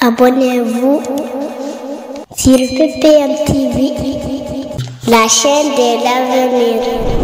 Abonnez-vous sur PPM TV, la chaîne de l'avenir.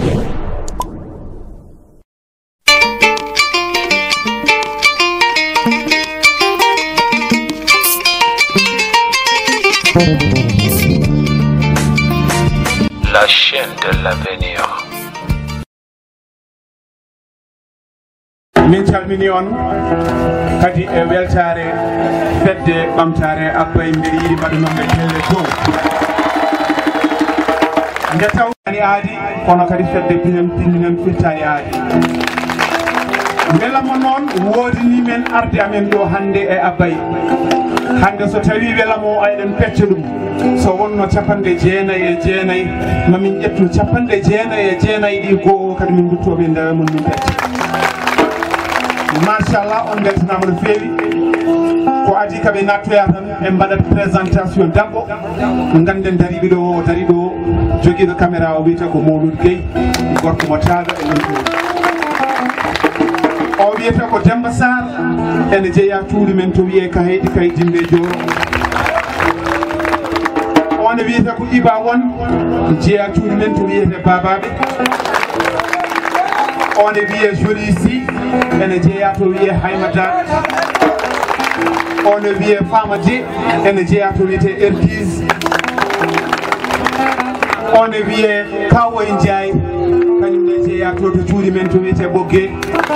La chaîne de l'avenir. Min calmini on kadi e weltare fedde ɓamtare Abba mbeɗa yiɗi mbaɗunoɓe tele to nde tawani aadi kono kadi fedde pininen firtani aadi welamo noon wodini men arde amen ɗo hande e Abbaye hande so tawi welamo ayɗen pecca ɗum so wonno 99 mamin ƴettu 99 ɗi goo kadi min duttoɓe ndewe mon min pecca machallah on beltanama no feewi ko adi kaɓe nattoya tan ɓe mbaɗat présentation dabɓo ganden dariɓe ɗo dariɗo joguiɗo caméra o wiyete ko Mawlud Gueye gorko mo taaga e wontoon o wiyete ko Demba Sarr ene jeeya tuuli men to wiye Kaheydi Dimbe Joro on wiyete ko Iba Won jeeya tuuli men to wiyete Babaɓe on wiye Joli Sy ene jeeya to wiye Haymata on wiye Fama Di ene jeeya to wiyete Erkise on wiye Kawoy Ndiaye kañum ne jeeya to cuuɗi men to wiyete Ɓogge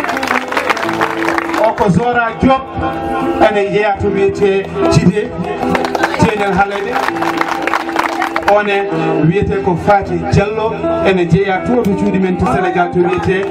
o ko Zora Diop ene jeeya to wiyete Cide Jeynel Halede one wiyete ko Fati Diallo ene jeeya to cuuɗi men to Sénégal to wiyete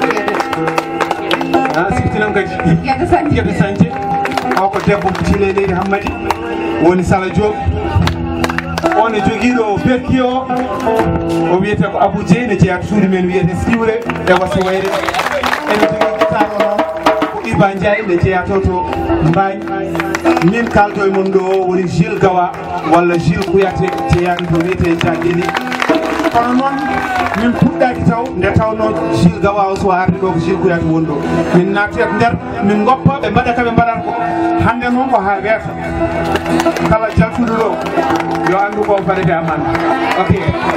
siftinam kadi Guédé Santhie o ko debbo Tileleydi Hammadi woni Sala Diop on joguiɗo Berki o wiyete ko Abou Dieye ne jeeya to suuɗi men wiyete Siwre e Wasi Wayre ene jogui guitare noon ko Iba Ndiaye ne jeeya to Mbaye min kaldo e mon ɗo woni Gilles Gawa walla Gilles Kouyaté jeeyani to wiyete Diagueli kono noon min puɗɗaki taw nde tawno Gilles Gawa o so arde ɗo ko Gilles Kouyaté woni ɗo min nattoyat nder min goppa ɓe mbaɗa kaɓe mbaɗat ko hande noon ko ha weeta kala jaltuɗo ɗo yo andu ko farete amande ok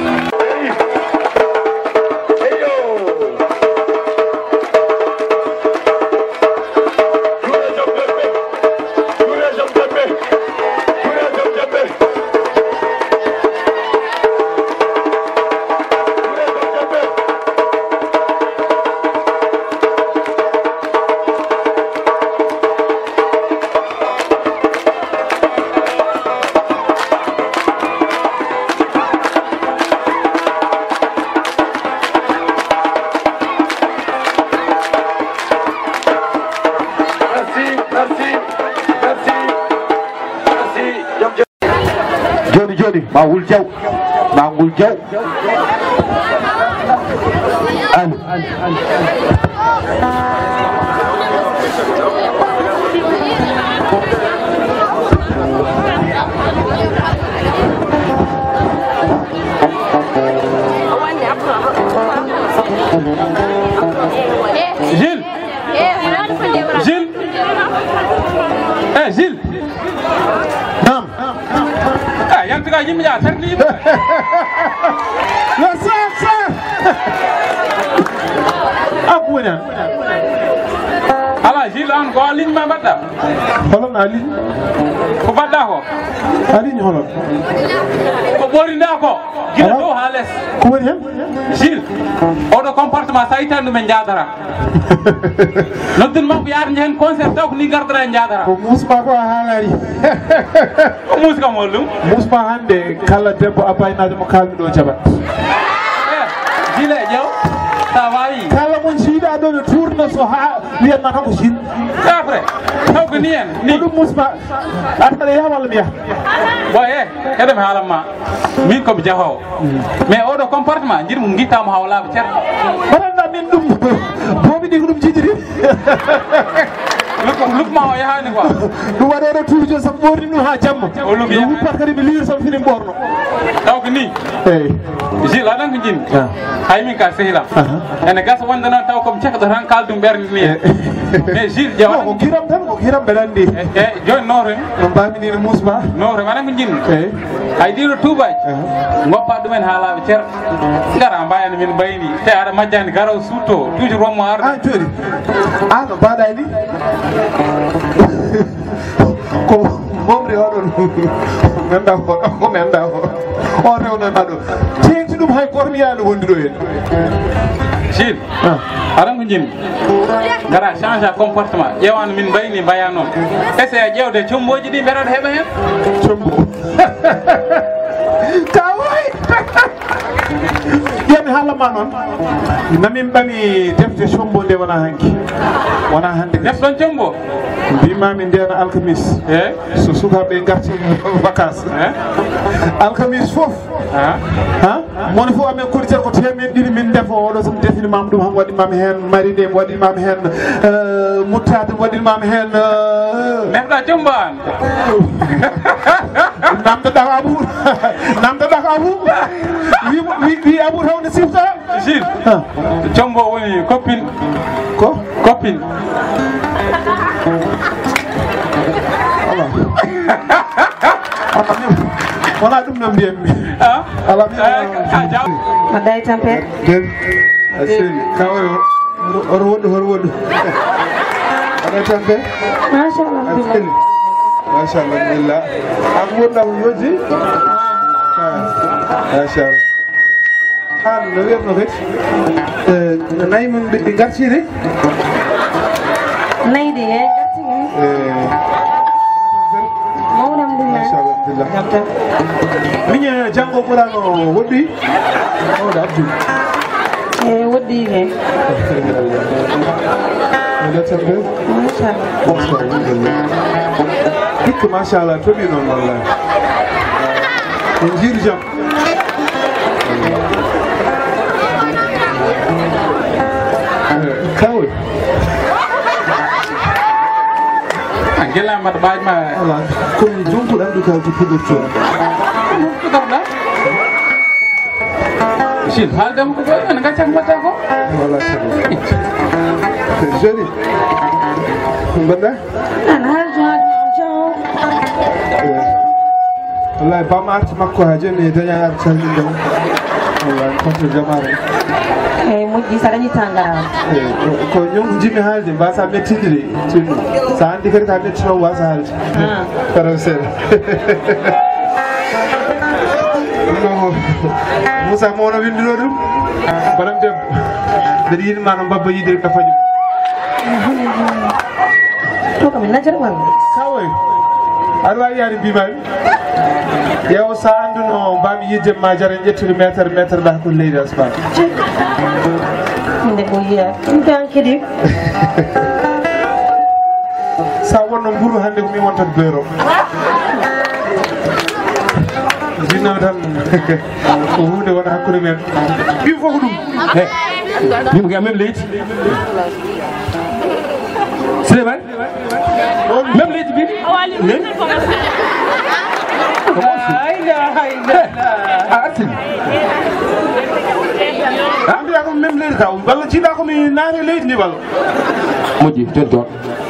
joni Mawul Diaw an Gilles Gilles nam yang tengah ini menjadi ni. Sir. Aku ni. Alah, Gilles kau alin mana dah? Holon alin. Kau pada kau? Alin holon. Kau boleh dah kau? Gila tu halas. Kau ni? Gilles, orang kompartemen saya itu menjadi. Nanti mau biar jangan konsep tahu ni gardera menjadi. Mus bago halari. Mus kamu lu? Mus bahande kalau debo apa yang ada mukal do coba. Gila jauh. Tawai. Kalau muncida ada turun soha lihat nak aku sih. Kapre. Tahu kenian. Ni. Mus bah. Ada dia malam ya. Boy, kada malam ma. Min ko jauh. Me odo kompartemen jadi mungkin tahu hawala bicar. Mana min dum. Bobi di group jijiri. Look ma o yahani quoi ɗum waɗi oɗo tuujo so ɓorni ɗum ha jamma wuppat kadi mi liir somi fini ɓorno taw ko ni eyyi Gilles aɗan ko jinmi hay min ka sehilam ene gasa wonde noon taw komi cekɗo tan kaldum ɓerde ni mais Gilles ƴewa ko giram tan ko giram ɓe andi e joni notomi no mbaminino musba notomi aɗan ko jinmi hay ɗiɗo tubaji goppa ɗumen ha laaɓe ceer gara mbayani min mbayni te aɗa majjani garaw sutto toujours wonmo arde an joni an no mbaɗa ni ko momri oɗon ganda ko nanda o rewnoɗa ɗo teenti ɗum hay goto mi yaano wondiɗo hen Gilles aɗan ko jinmi gara change a comportement ƴewano min mbayni mbaya noon essaye ƴewde comboji ɗi mbeɗaɗa heeɓa hen combo kawoy yami haalama noon namin ɓami defte combo nde wona hanki wona hande defɗon combo mbimami ndena alkamis so sukaɓe garti vacance alkamis foof moni fof amen koditata ko temen ɗiɗi min defo oɗo somi definimama ɗum ham waɗimami hen marine mi waɗimami hen muttade mi waɗimami hen mefɗa combo an namdoɗa ko abou namdoɗa ko abou wi abou tawde sifta Gilles combo woni copine ko copine wona ɗum no mbiyatmi ala mbaɗɗa e tampere a seli kawoyo oto woɗɗo hoto woɗɗo aɗa tampere machallah a seli machallah alhamdulillah an gonɗa ko yojji machallah an no wiyatno kadi nayi mon ɗi gartide nayi ɗi e gartide mawɗo alhamdulillah miñe janggo ɓurano woɗɗoyi mawɗo abdou e woɗɗi he hikka machallah toɓi noon wallahi en jiiru jaam kawoy gella mbaɗa ɓajma ala komi jonkuɗo andu kaw to puɗorto ɗoɗa Gilles haaldema ko ɓoy ene gacca ko mbatta ko wala sago joli mbaɗɗa an haaljo wallahi bam arti makko ha joni e daña arti salmindem wallahi contre jamare eyyi moƴƴi sa dañi temps gara ko ñonko jimmi haalde mbasa mettidire tinno sa andi kadi ka mettino wasa haalde paraw seeɗa ɗum Moussa mono windino ɗum banam debbo mbeɗa yiɗima no mbabba yiide kafañum to kam en najjata walla kawoy aɗa wawi yaade mbimami ƴeew sa anduno mbami yidde ma jara ƴettude métre ɗa hakkude leydi asman minde ko yiya ɗum tan kadi sa wonno mburu hande ko min wontata beero jinnaw tan ko hunde wona hakkude men ɓim fof ko ɗum min ko même leydi Souleymane même leydi mbiɗi a artini a mbiya komi même leydi kaw walla jiiɗa komi naate leydi ndi walla moƴƴi tonton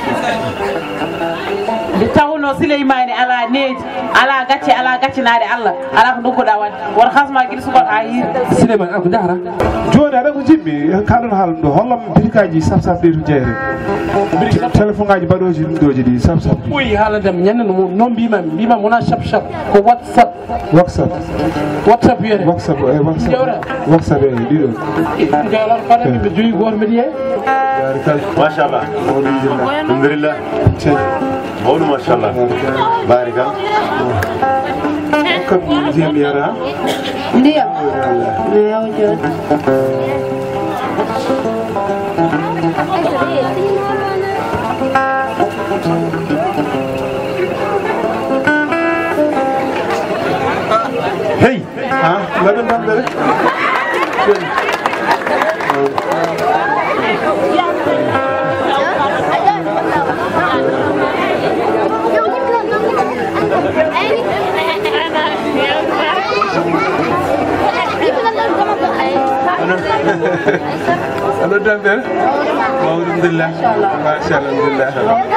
nde tawno Souleymane ala needi ala gaccinade Allah ala ko duggoɗa wadde woto hasma guiɗo sukat ha yiide Souleymane an ko jahata joni aɗa ko jiɗmi kalɗon haalum ɗo hollam birikaji saf ɗi to jeeyre téléphone ngaji mbaɗoji ɗum ɗoji ɗi saf ɓoyi haalandema ñande no mbimami wona chap ko whatsapp wiyete whatsapp e ɗiɗon jawlan fana ɓe joyi goto mbiɗa yeey machallah alhamdulillah mawɗum machallah barikal kam ndiyam yara ndiyam yaw joni hey mbaɗen bamɓe rek tampere alhamdulillah masha Allah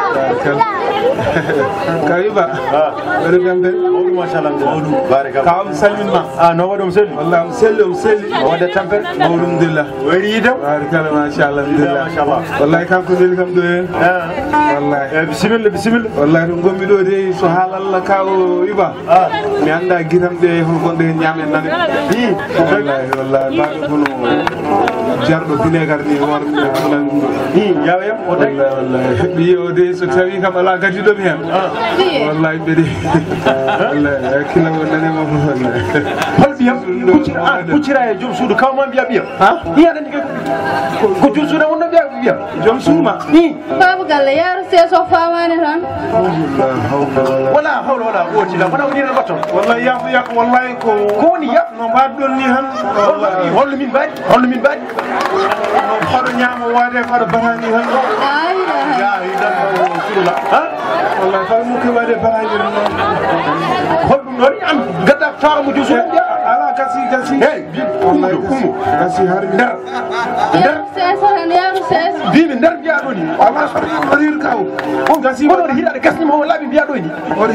kariba woni tampere masha Allah barakallah kam salminma no wadum selli wallahi selli wada tampere alhamdulillah wari yidam barakallah masha Allah masha Allah wallahi kanko deli kam do wallahi bismillah wallahi dum gommi do de so halalla kawo iba mi anda gitam de hon gonde nyaamen nan wallahi ba kono jardo vinaigre ni war yawem o dag wallahi bi o de so tawi kam ala gati do mi hen wallahi bedi wallahi kila wonane mo wallahi hol biyam kucira e jom suudu kaw man biya ha biya dan ko jom suudu wonno biya jom suuma babu galle yaro seso famane tan wala hawla wala quwwata illa billah wona bato wallahi yak wallahi ko woni yak no baddol ni han wallahi holno min baadi no fado nyama wade fado barani han ya ida sura ha wallahi fado mu ke wade barani holdum non am gadda taara mu jusu ala kasi hey wallahi kasi har ndar seso han yaro seso bibi ndar biya doni ala farir kaw on gasi wona hidade gasni mo labi biya doni o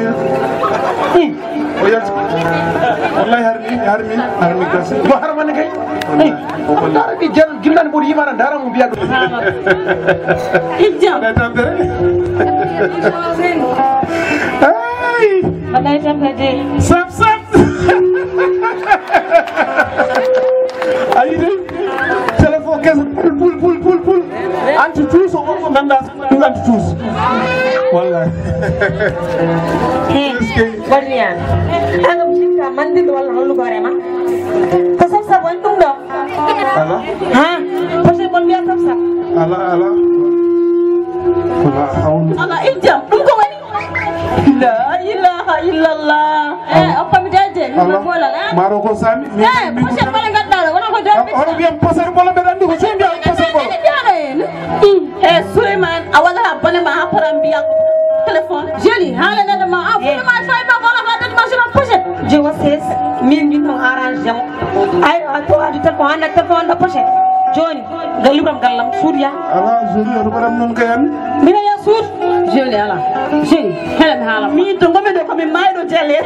yas wallahi harmi kasi do harman kay wallahi bi jan gimnan bodi yimara dara mu biya doni ijam tampere ay wallahi tampere sap ayide téléphone kes pul anti tous o nanda anti tous wallahi Barian. Angam cinta mandi wala halu barema. Kasab sabon tung do. ala Ha? Pasal bon biar kasab. ala ala ijam dum ko wani la ilaha illallah apa mi dade mi bola maro ko sami pasal bola gadda wala ko dade oro biam pasal bola be dandi ko sembi pasal bola Suleiman awala bane ma haparam biya téléphone jeli hala na ma afu ma fay ba bola ma dad ma sura pochette Je vois c'est min min no arrange jam. Ay to adi ta ko anda ta ko anda pochette. Joni galibam gallam surya. ala joli oro baram non kayan Mina ya sur. jeli ala jeli helam hala Mi to ngome do ko mi maydo tele.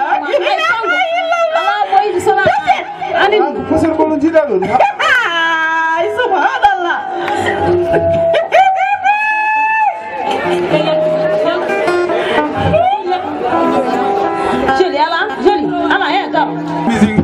ala boy sala Ani pasal bola jida do ay subhanallah. jeli ala ya ga musique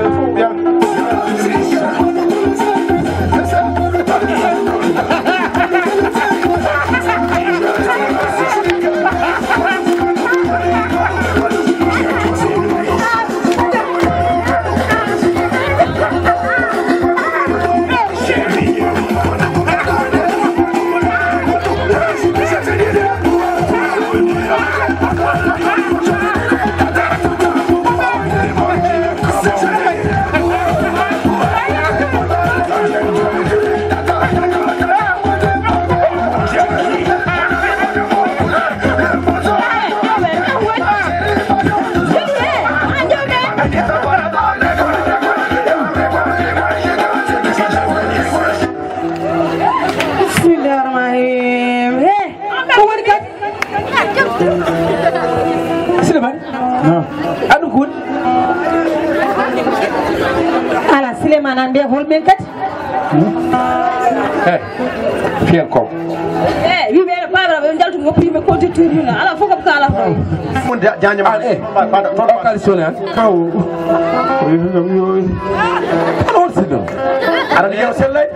Suleiman ande holben kat fiel ko wi be babra be jaltu mo prime ko te tour yuna ala foko kala ko mon jañama to kali solan kaw o yinam yoy on sido ara ni sellay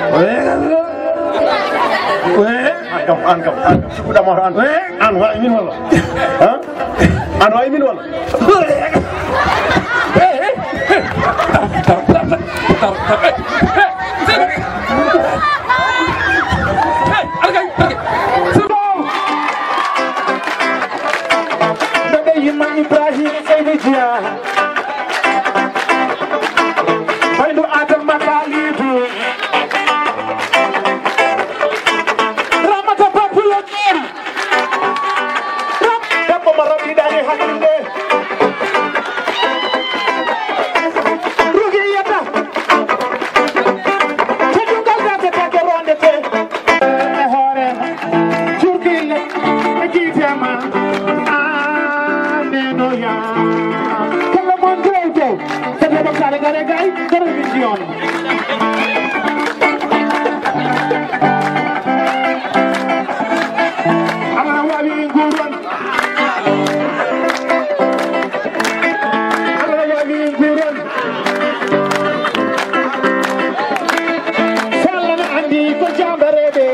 an kam sikuda mo an wa min wala ha an wa min wala Ibrahim Seynidia Baydu Adam Makalibu Ramata Papula Kiri Dappo Marabi Dani Hakinde Rugi Yata champion. Amana wawi nguron. Amana wawi nguron. Sallana andi ko jambarede.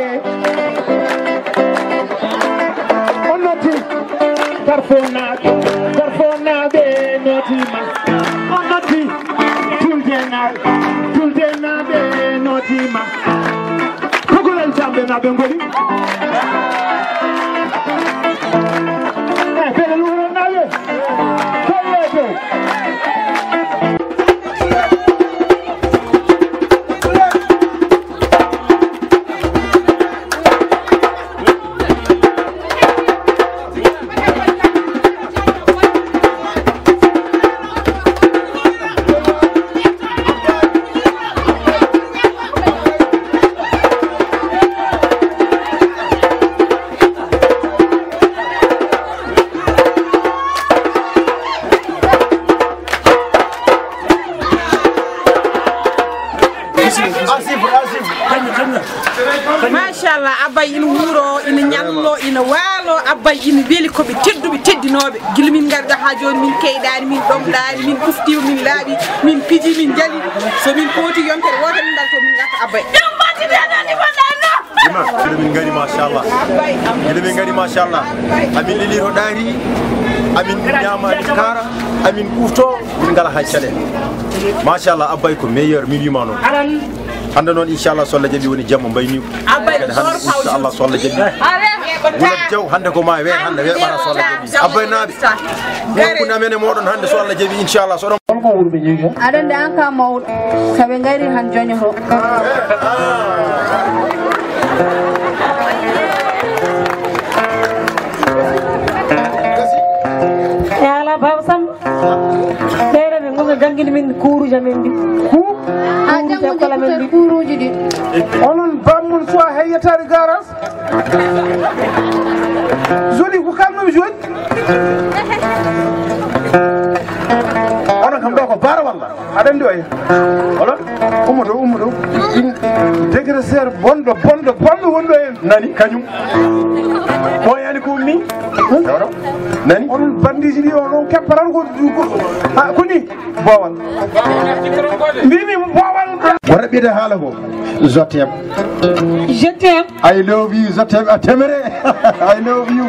Onoti Carfona be notima. Onoti Tuldena be notima. Kogolen jambe na be ngoli. Bele luro na ye. Koyete. machallah abbay ina wuuro ina ñallo ina waalo abbay ina weeli koɓe tedduɓe teddinoɓe guila min garga ha joni min keyɗani min ɗomɗani min ɓuftima min laaɓi min piiji min jaali so min pooti yontere wotere min dal to min garta abbay min gari machallah min gari machallah amin leliro ɗaari amin ñamade kara amin ɓufto min ngala hay caɗele machallah abbay ko meilleur min wima noon hande noon inchallah so Allah jaɓi woni jamma mbayni ko kadi hande inchallah so Allah jaɓi wulat jaw hande ko ma weer hande weeɓata so Allah jaɓi abbay naaɓe wonkude amen e moɗon hande so Allah jaɓi inchallah so ɗon holko wurɓe jeegi aɗa andi an ka mawɗo soɓe gari han joñoto e ala baba sam ɓeɗeɓe gonga jangguini min kuuruji amen ɗi kuuruji ɗi onon bammon soit heyyatade garage joni ko kalnomi joni onon kam ɗo ko baara walla aɗa andi oye oɗon ummo ɗo dégraisseur bonɗo wonɗo hen nani kañum ɓoyani ko ummi nani onon bandiji ɗi onon kepparan ko ni bowal mbimi bowal wona ɓiide haala ko jotem I love you jotem a temere I love you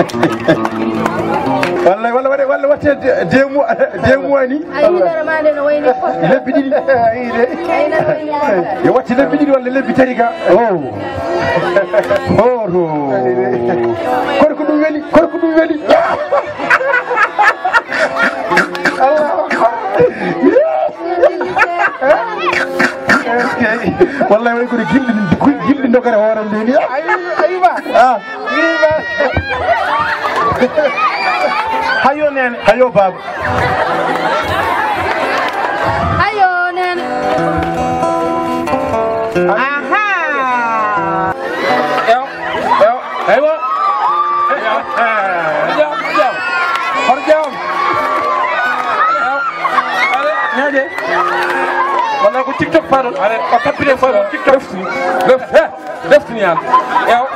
walla watte demo ni lebbi ɗiɗi yo watti lebbi ɗiɗi walla lebbi tati ka kono ko ɗum weli wallahi woni kono gilɗi dogare hooram nde ni ayuba hayo nene hayo baba hayo nene aha aywa walla ko tiktok faɗon are o tappire faɗon tiktok leftini han ew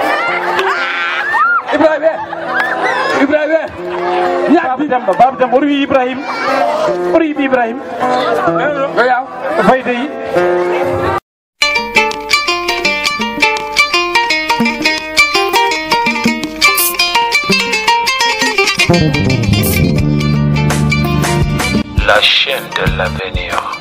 ibrahima ñaɓi demba baba demba oto wi ibrahima oto yiɓi ibrahima o yaw o faydeyi La chaîne de l'avenir.